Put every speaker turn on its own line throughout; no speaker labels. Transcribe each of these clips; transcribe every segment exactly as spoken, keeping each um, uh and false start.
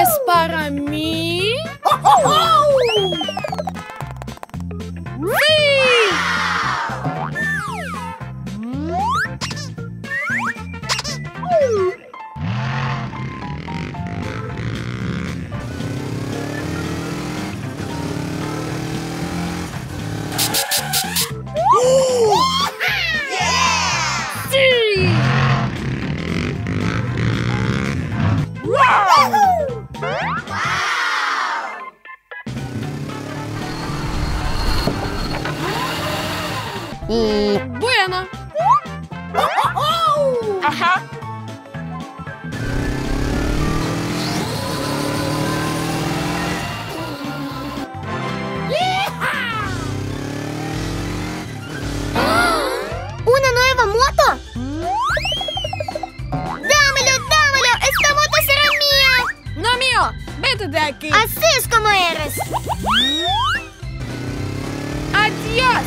¿Es para mí? ¡Oh, oh, oh! ¡Sí! Bueno.
Ajá.
¿Una nueva moto? ¡Dámelo, dámelo! ¡Esta moto será mía!
No mío. Vete de aquí.
Así es como eres.
Adiós.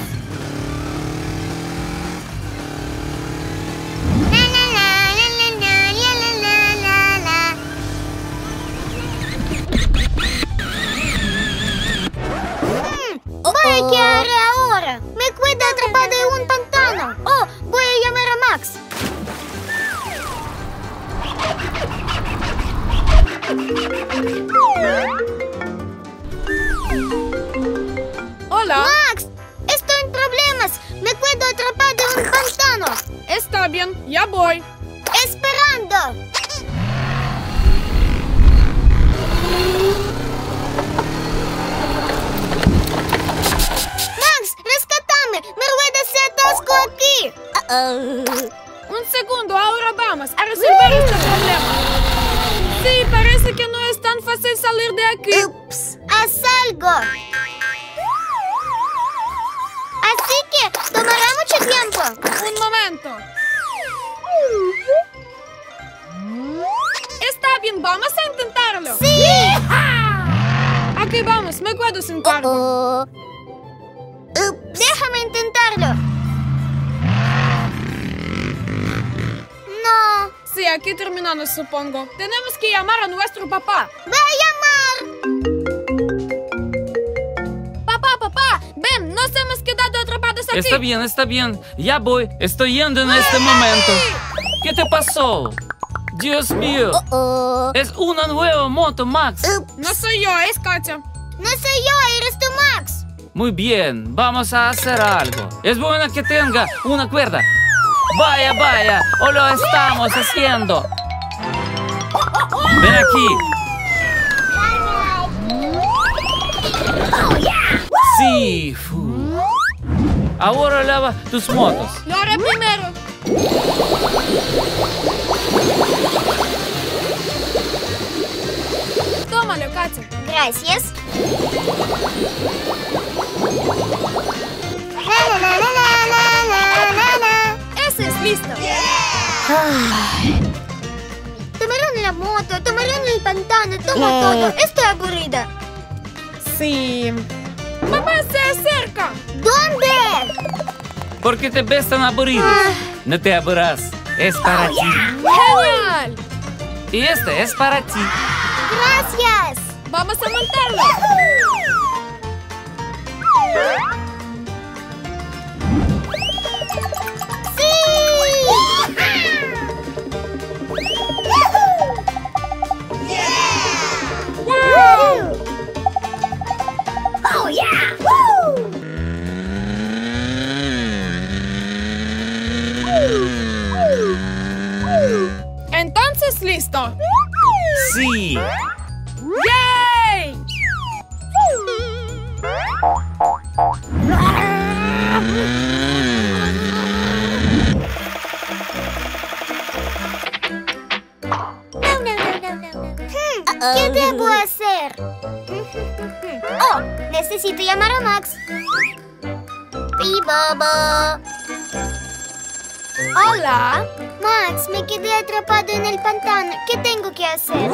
¿Qué haré ahora? Me quedo atrapada en un pantano. Oh, voy a llamar a Max.
Hola.
Max, estoy en problemas. Me quedo atrapada en un pantano.
Está bien, ya voy.
Esperando. ¡Me ruedas se atasco aquí!
Uh-oh. Un segundo, ahora vamos a resolver este problema. Sí, parece que no es tan fácil salir de aquí.
Ups, haz algo. Así que tomará mucho tiempo.
Un momento. Está bien, vamos a intentarlo.
¡Sí!
Aquí vamos, me quedo sin cargo.
Uh-oh. Déjame intentarlo. No.
Sí, aquí terminamos, supongo. Tenemos que llamar a nuestro papá.
¡Ve a llamar!
Papá, papá, ven, nos hemos quedado atrapados aquí.
Está bien, está bien. Ya voy. Estoy yendo en este momento. ¿Qué te pasó? Dios mío.
Uh-oh.
Es una nueva moto, Max.
Ups.
No soy yo, es Katya.
No soy yo, eres tú, Max.
Muy bien, vamos a hacer algo. Es bueno que tenga una cuerda. Vaya, vaya, o lo estamos haciendo. Ven aquí. Sí. Fu. Ahora lava tus motos.
Lo haré primero. Tómalo, Katya.
Gracias. La, la, la, la, la, la, la, la.
Eso es listo.
Ay. Tomaron la moto, tomaron el pantano, tomo
No.
todo. Estoy aburrida.
Sí. Papá se acerca.
¿Dónde?
¿Por qué te ves tan aburrido? No te aburras. Es para ti.
Genial.
Y este es para ti.
Gracias.
Vamos a montarlo.
Oh, yeah. Woo.
Entonces, listo.
Sí.
¡Yay!
No, no, no, no, no, no. Hmm, ¿qué debo hacer? Oh, necesito llamar a Max. ¡Pi, bobo!
Hola.
Max, me quedé atrapado en el pantano. ¿Qué tengo que hacer?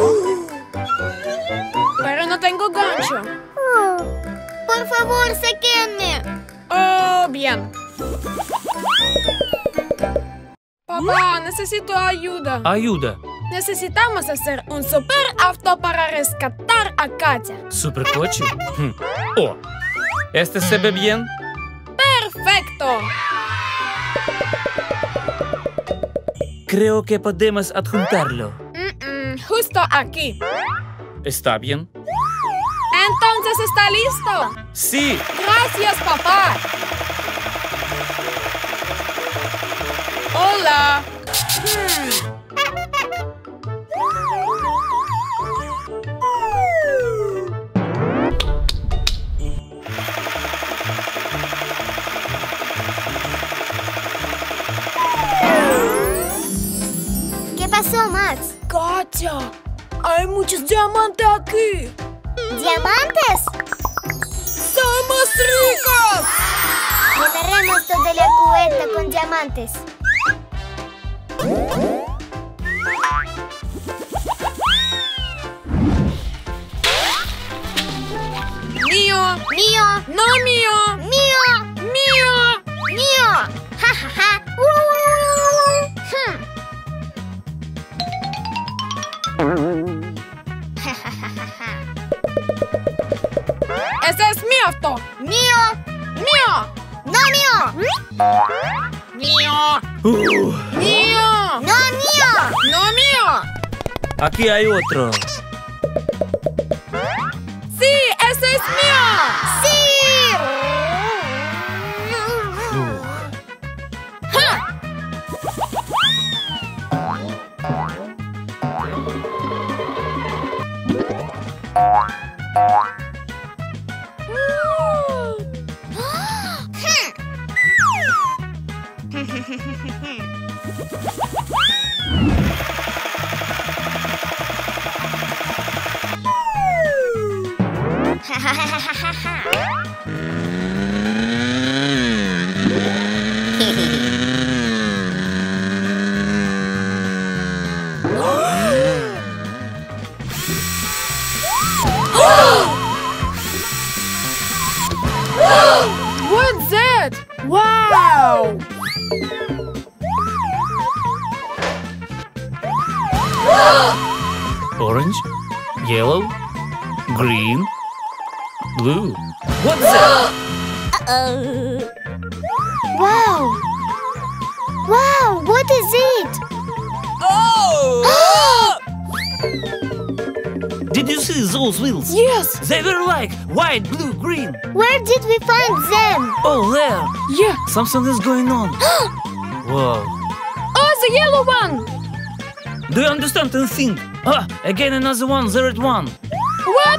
Pero no tengo gancho.
Oh, por favor, sáquenme.
Oh, bien. Papá, necesito ayuda.
Ayuda.
Necesitamos hacer un super auto para rescatar a Katya.
¿Supercoche? Hm. Oh, ¿este se ve bien?
¡Perfecto!
Creo que podemos adjuntarlo.
Mm-mm, justo aquí.
¿Está bien?
Entonces, ¿está listo?
Sí.
Gracias, papá. Hola. Hmm.
¿Qué pasó, Max?
Katya, hay muchos diamantes aquí.
¿Diamantes?
¡Somos ricos!
Llenaremos toda la cubeta con diamantes.
Mío.
¡Mío!
No mío.
¡Mío!
Mío.
¡Mío! ¡Ja, ja, ja! Uh, hmm. Ja, ja, ja, ja, ja.
Ese es mi auto.
¡Mío!
Mío.
¡No mío!
Mío.
Uh,
Mío.
¡No mío!
No mío.
aquí hay otro.
Sí, ese es mío.
¡Sí!
Uh,
Ja, ja, ja, ja, ja, ja.
What's that? Wow.
orange, yellow, green, blue. What's that?
Wow! Wow! What is it?
Oh!
Did you see those wheels?
Yes.
They were like white, blue, green.
Where did we find them?
Oh, there.
Yeah.
Something is going on. Whoa.
Oh, the yellow one.
Do you understand anything? Ah, again another one, the red one.
What?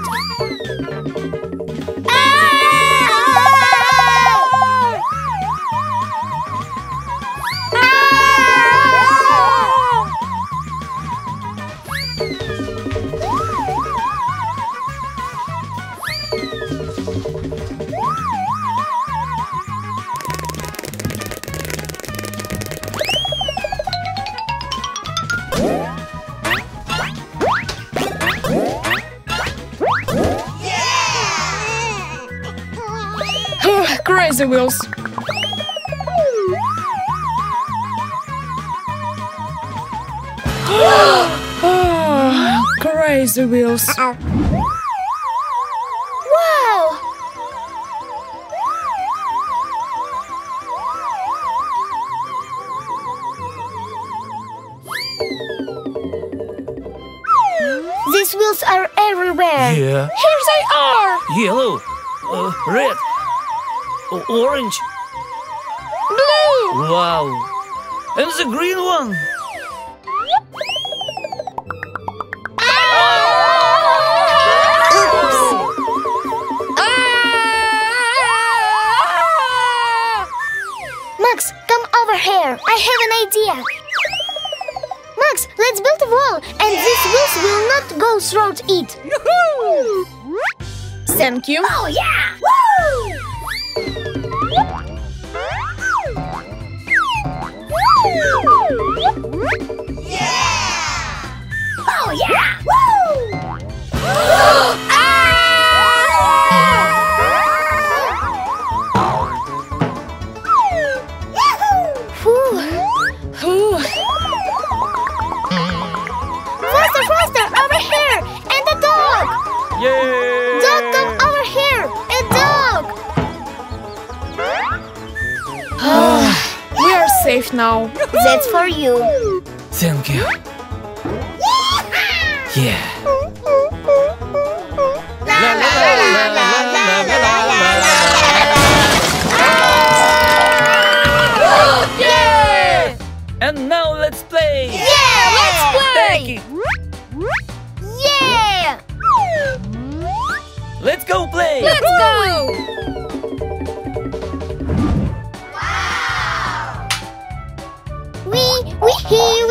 Crazy wheels. Oh, crazy wheels.
Wow! These wheels are everywhere.
Yeah.
Here they are.
Yellow, uh, red, o- orange.
Blue.
Wow. And the green one.
Ah!
Max, come over here. I have an idea. Max, let's build a wall, and these wheels will not go through it.
Thank you.
Oh yeah! Woo! Yeah! Oh yeah! Woo! Whew.
Ooh. fish now.
That's for you.
Thank you. Yeah.
La la la la la la la la.
Yeah!
And now let's play.
Yeah, let's play.
Take it.
Yeah.
Let's go play.
Let's go!
We we